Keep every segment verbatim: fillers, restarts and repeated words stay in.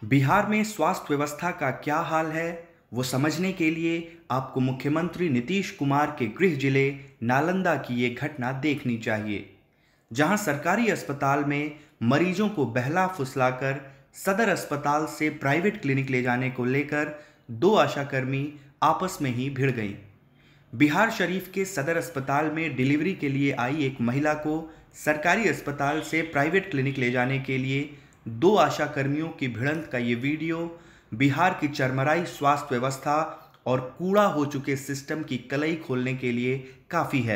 बिहार में स्वास्थ्य व्यवस्था का क्या हाल है, वो समझने के लिए आपको मुख्यमंत्री नीतीश कुमार के गृह जिले नालंदा की ये घटना देखनी चाहिए, जहां सरकारी अस्पताल में मरीजों को बहला फुसलाकर सदर अस्पताल से प्राइवेट क्लिनिक ले जाने को लेकर दो आशाकर्मी आपस में ही भिड़ गईं। बिहार शरीफ के सदर अस्पताल में डिलीवरी के लिए आई एक महिला को सरकारी अस्पताल से प्राइवेट क्लिनिक ले जाने के लिए दो आशाकर्मियों की भिड़ंत का ये वीडियो बिहार की चरमराई स्वास्थ्य व्यवस्था और कूड़ा हो चुके सिस्टम की कलई खोलने के लिए काफी है।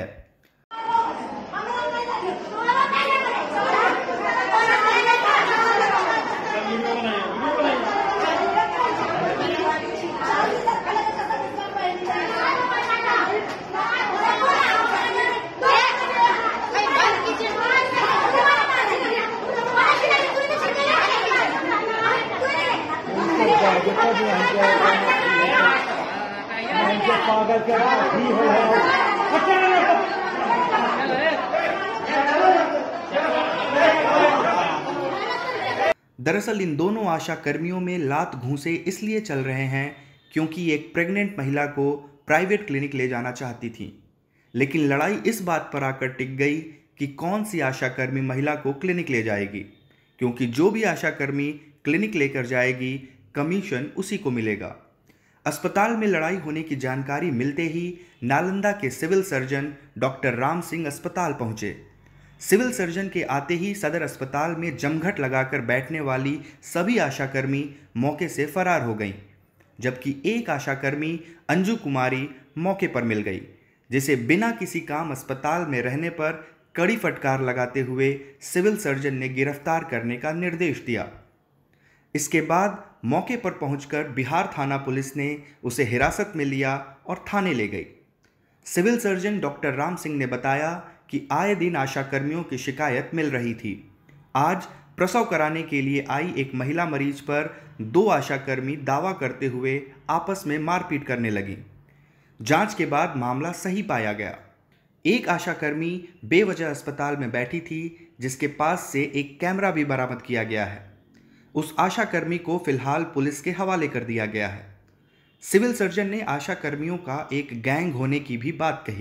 दरअसल इन दोनों आशा कर्मियों में लात घूंसे इसलिए चल रहे हैं क्योंकि एक प्रेग्नेंट महिला को प्राइवेट क्लिनिक ले जाना चाहती थी, लेकिन लड़ाई इस बात पर आकर टिक गई कि कौन सी आशाकर्मी महिला को क्लिनिक ले जाएगी, क्योंकि जो भी आशाकर्मी क्लिनिक लेकर जाएगी कमीशन उसी को मिलेगा। अस्पताल में लड़ाई होने की जानकारी मिलते ही नालंदा के civil surgeon doctor Ram Singh अस्पताल पहुंचे। सिविल सर्जन के आते ही सदर अस्पताल में जमघट लगाकर बैठने वाली सभी आशाकर्मी मौके से फरार हो गईं, जबकि एक आशाकर्मी अंजू कुमारी मौके पर मिल गई, जिसे बिना किसी काम अस्पताल में रहने पर कड़ी फटकार लगाते हुए सिविल सर्जन ने गिरफ्तार करने का निर्देश दिया। इसके बाद मौके पर पहुंचकर बिहार थाना पुलिस ने उसे हिरासत में लिया और थाने ले गई। Civil surgeon doctor Ram Singh ने बताया कि आए दिन आशाकर्मियों की शिकायत मिल रही थी। आज प्रसव कराने के लिए आई एक महिला मरीज पर दो आशाकर्मी दावा करते हुए आपस में मारपीट करने लगी। जांच के बाद मामला सही पाया गया। एक आशाकर्मी बेवजह अस्पताल में बैठी थी, जिसके पास से एक कैमरा भी बरामद किया गया है। उस आशाकर्मी को फिलहाल पुलिस के हवाले कर दिया गया है। सिविल सर्जन ने आशाकर्मियों का एक गैंग होने की भी बात कही।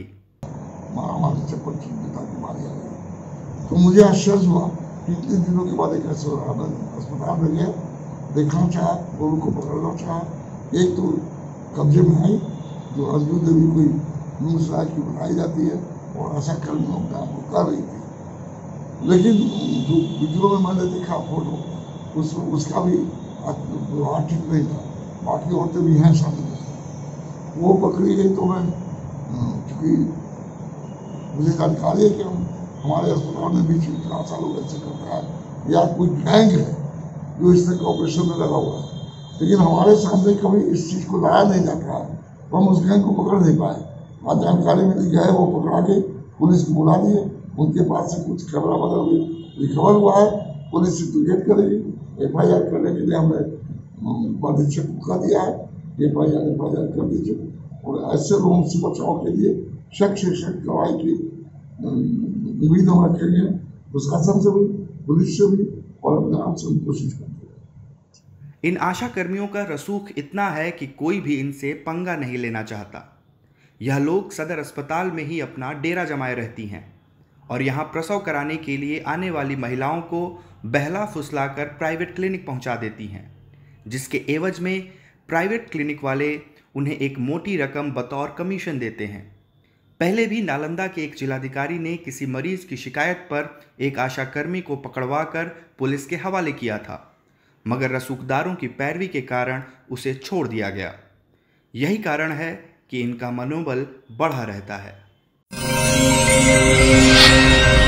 तो मुझे आश्चर्य हुआ कि इतने दिनों के बाद एक अस्पताल में गया, देखना चाहा, दोनों को पकड़ना चाहा। एक तो कब्जे में आई जो अंजू देवी कोई न्यूज़ की बनाई जाती है और आशाकर्मियों का कर रही थी, लेकिन जो वीडियो में मैंने देखा फोटो उस उसका भी व्यवहार ठीक नहीं था। बाकी औरतें भी हैं सामने, वो पकड़ी गई। तो मैं चूँकि मुझे जानकारी है कि हम हमारे अस्पताल में भी ऐसा लोग ऐसे करता है या कोई गैंग है जो इस तरह के ऑपरेशन में लगा हुआ है, लेकिन हमारे सामने कभी इस चीज़ को लाया नहीं जाता है, तो हम उस गैंग को पकड़ नहीं पाए। आज जानकारी मिली गया है, वो पकड़ा के पुलिस को बुला दिए, उनके पास से कुछ कैमरा वगैरह भी रिकवर हुआ है। पुलिस इंवेस्टिगेट करेगी। एफ आई आर करने के लिए हमने अधीक्षक को कह दिया है, F I R F I R कर दीजिए, और ऐसे लोगों से बचाव के लिए शक से शक कार्रवाई की उम्मीद हम रखेंगे, प्रशासन से भी, पुलिस से भी और अपने आप से कोशिश करेंगे। इन आशा कर्मियों का रसूख इतना है कि कोई भी इनसे पंगा नहीं लेना चाहता। यह लोग सदर अस्पताल में ही अपना डेरा जमाए रहती हैं और यहाँ प्रसव कराने के लिए आने वाली महिलाओं को बहला फुसलाकर प्राइवेट क्लिनिक पहुँचा देती हैं, जिसके एवज में प्राइवेट क्लिनिक वाले उन्हें एक मोटी रकम बतौर कमीशन देते हैं। पहले भी नालंदा के एक जिलाधिकारी ने किसी मरीज की शिकायत पर एक आशाकर्मी को पकड़वाकर पुलिस के हवाले किया था, मगर रसूखदारों की पैरवी के कारण उसे छोड़ दिया गया। यही कारण है कि इनका मनोबल बढ़ा रहता है।